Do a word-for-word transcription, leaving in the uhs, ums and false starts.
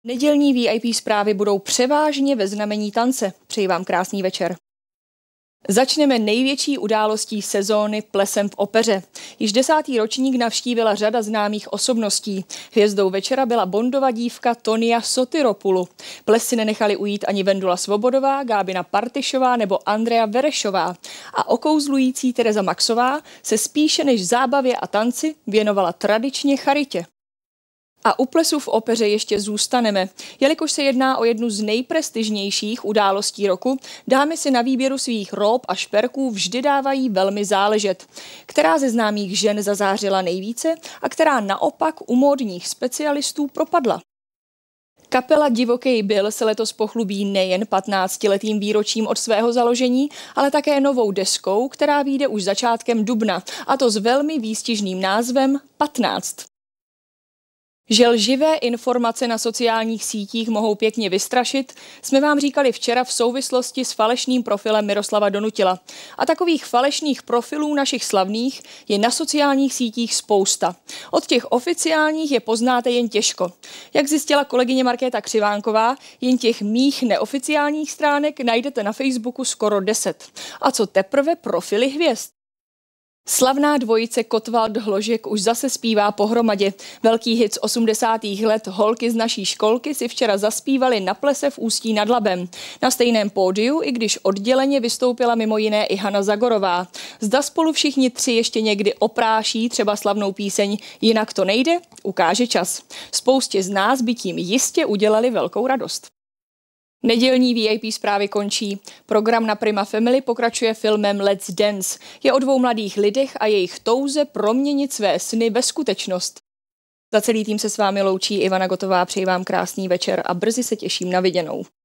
Nedělní V I P zprávy budou převážně ve znamení tance. Přeji vám krásný večer. Začneme největší událostí sezóny plesem v opeře. Již desátý ročník navštívila řada známých osobností. Hvězdou večera byla Bondova dívka Tonia Sotiropoulou. Ples si nenechali ujít ani Vendula Svobodová, Gábina Partyšová nebo Andrea Verešová. A okouzlující Tereza Maxová se spíše než zábavě a tanci věnovala tradičně charitě. A u plesu v opeře ještě zůstaneme. Jelikož se jedná o jednu z nejprestižnějších událostí roku, dámy si na výběru svých rób a šperků vždy dávají velmi záležet. Která ze známých žen zazářila nejvíce a která naopak u módních specialistů propadla. Kapela Divokej Bill se letos pochlubí nejen patnáctiletým výročím od svého založení, ale také novou deskou, která vyjde už začátkem dubna, a to s velmi výstižným názvem patnáct. Že lživé informace na sociálních sítích mohou pěkně vystrašit, jsme vám říkali včera v souvislosti s falešným profilem Miroslava Donutila. A takových falešných profilů našich slavných je na sociálních sítích spousta. Od těch oficiálních je poznáte jen těžko. Jak zjistila kolegyně Markéta Křivánková, jen těch mých neoficiálních stránek najdete na Facebooku skoro deset. A co teprve profily hvězd? Slavná dvojice Kotwald Hložek už zase zpívá pohromadě. Velký hit z osmdesátých let Holky z naší školky si včera zaspívali na plese v Ústí nad Labem. Na stejném pódiu, i když odděleně vystoupila mimo jiné i Hana Zagorová. Zda spolu všichni tři ještě někdy opráší třeba slavnou píseň Jinak to nejde, ukáže čas. Spoustě z nás by tím jistě udělali velkou radost. Nedělní V I P zprávy končí. Program na Prima Family pokračuje filmem Let's Dance. Je o dvou mladých lidech a jejich touze proměnit své sny ve skutečnost. Za celý tým se s vámi loučí Ivana Gotová, přeji vám krásný večer a brzy se těším na viděnou.